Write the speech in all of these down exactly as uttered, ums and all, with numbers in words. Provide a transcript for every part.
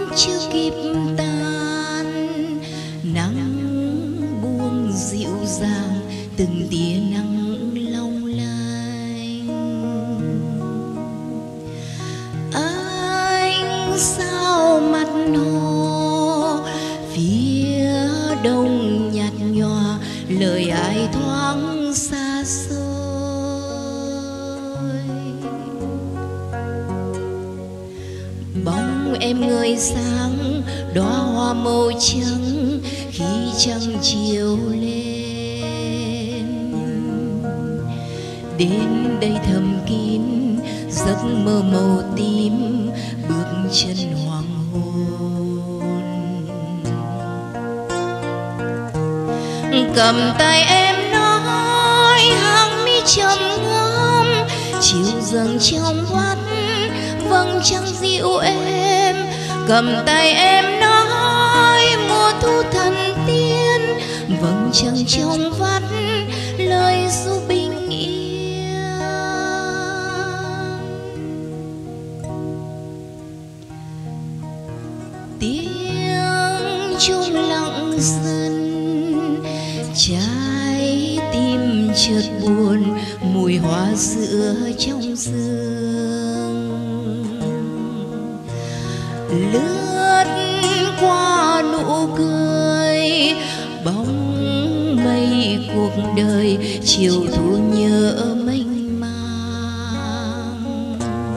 chưa kịp tan, nắng buông dịu dàng từng tia nắng long lanh. Anh sao mặt hồ phía đông nhạt nhòa, lời ai thoáng xa xôi. Bóng em người sáng đóa hoa màu trắng khi trăng chiều lên. Đến đây thầm kín giấc mơ màu tím, bước chân hoàng hôn. Cầm tay em nói hàng mi trầm ngâm, chiều dâng trong vắt vầng trăng dịu êm. Cầm tay em nói mùa thu thần tiên, vầng trăng trong vắt lời ru bình yên. Tiếng chuông lặng dần, trái tim chợt buồn, mùi hoa sữa trong sương lướt qua nụ cười. Bóng mây cuộc đời chiều thu nhớ mênh mang.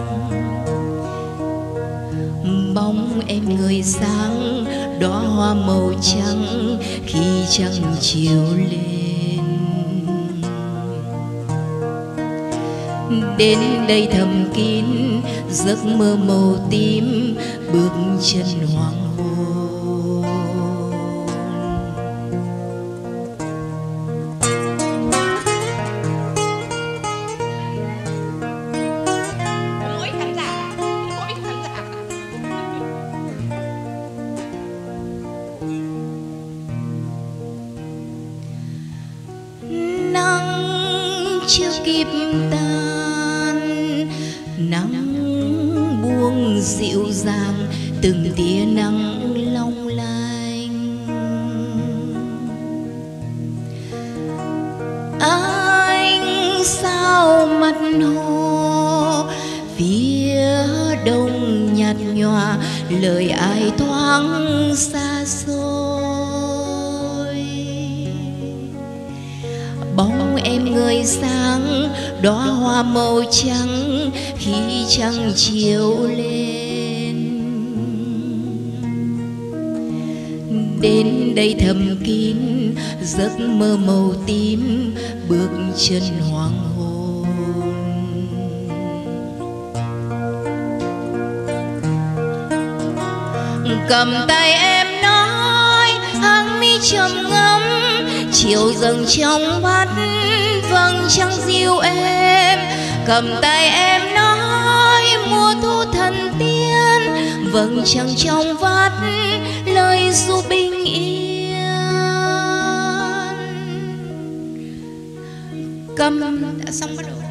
Bóng em người sáng đóa hoa màu trắng khi trăng chiều lên. Đến đây thầm kín giấc mơ màu tím, bước chân hoàng hôn. Mỗi khán giả, mỗi khán giả. Nắng chưa kịp tan, nắng buông dịu dàng từng tia nắng long lanh. Anh sao mặt hồ phía đông nhạt nhòa, lời ai thoáng xa xôi. Bóng em người sáng đóa hoa màu trắng khi trăng chiều lên. Đến đây thầm kín giấc mơ màu tím, bước chân hoàng hôn. Cầm tay em nói hàng mi trầm ngâm, chiều dâng trong vắt vầng trăng dịu êm. Cầm tay em nói mùa thu thần tiên, vầng trăng trong vắt lời ru bình yên. Cầm đã xong bắt đầu.